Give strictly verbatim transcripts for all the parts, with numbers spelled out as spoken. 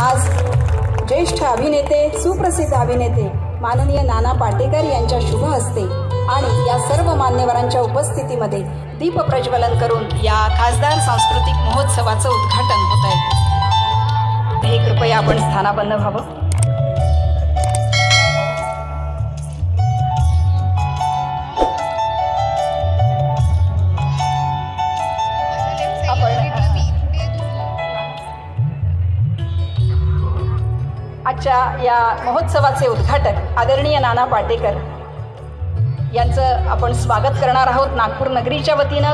आज ज्येष्ठ अभिनेते सुप्रसिद्ध अभिनेते माननीय नाना पाटेकर यांच्या शुभ हस्ते आणि या सर्व मान्यवरांच्या उपस्थितीमध्ये दीप प्रज्वलन करून या खासदार सांस्कृतिक महोत्सवाचं उद्घाटन होत आहे। हे कृपया आपण स्थानापन्न व्हावं। आजच्या या महोत्सवाचे उद्घाटक आदरणीय नाना पाटेकर यांचं आपण स्वागत करणार आहोत नागपूर नगरीच्या वतीनं।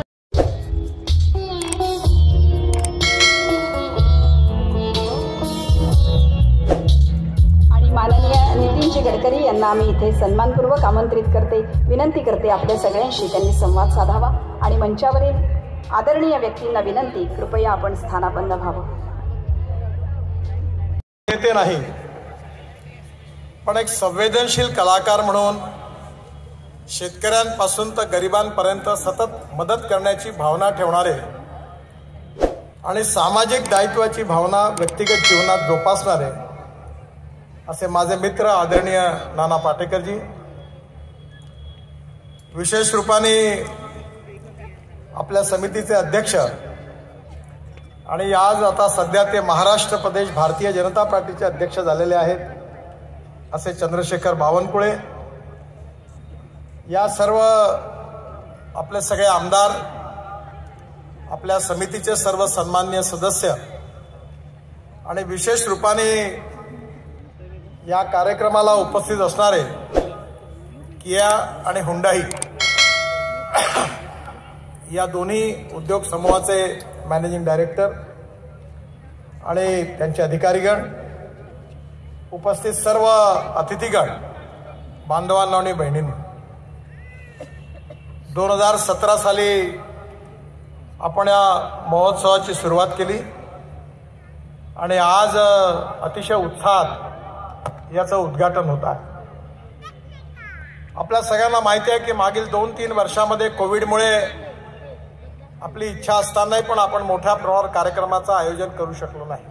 आणि माननीय नितीनजी गडकरी यांना आम्ही इथे सन्मानपूर्वक आमंत्रित करते, विनंती करते आपल्या सगळ्यांशी त्यांनी संवाद साधावा आणि मंचावरील आदरणीय व्यक्तींना विनंती, कृपया आपण स्थानापन्न व्हावं। ते नाही पण एक संवेदनशील कलाकार म्हणून शेतकऱ्यांपासून तर गरिबांपर्यंत सतत मदत करण्याची भावना ठेवणारे आणि सामाजिक दायित्वाची भावना व्यक्तिगत जीवनात जोपासणारे असे माझे मित्र आदरणीय नाना पाटेकरजी, विशेष रूपाने आपल्या समितीचे अध्यक्ष आणि आज आता सध्या ते महाराष्ट्र प्रदेश भारतीय जनता पार्टीचे अध्यक्ष झालेले आहेत असे चंद्रशेखर बावनकुळे, या सर्व आपले सगळे आमदार, आपल्या समितीचे सर्व सन्माननीय सदस्य आणि विशेष रूपाने या कार्यक्रमाला उपस्थित असणारे किया आणि हुंडाई या दोन्ही उद्योग समूहाचे मॅनेजिंग डायरेक्टर आणि त्यांचे अधिकारीगण, उपस्थित सर्व अतिथीगण, बांधवांनो आणि बहिणींनो, दोन हजार सतरा साली आपण या महोत्सवाची सुरुवात केली आणि आज अतिशय उत्साहात याचं उद्घाटन होत आहे। आपल्या सगळ्यांना माहिती आहे की मागील दोन तीन वर्षामध्ये कोविडमुळे आपली इच्छा असतानाही पण आपण मोठ्या प्रमाणावर कार्यक्रमाचं आयोजन करू शकलो नाही,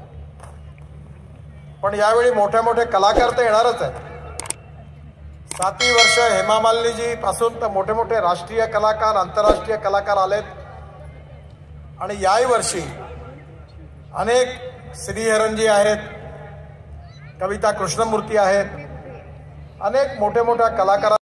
पण यावेळी मोठे मोठे कलाकार तर येणारच आहेत। सातही वर्ष हेमा मालिनीजी पासून तर मोठे मोठे राष्ट्रीय कलाकार, आंतरराष्ट्रीय कलाकार आलेत आणि याही वर्षी अनेक श्रीहरणजी आहेत, कविता कृष्णमूर्ती आहेत, अनेक मोठे मोठ्या कलाकार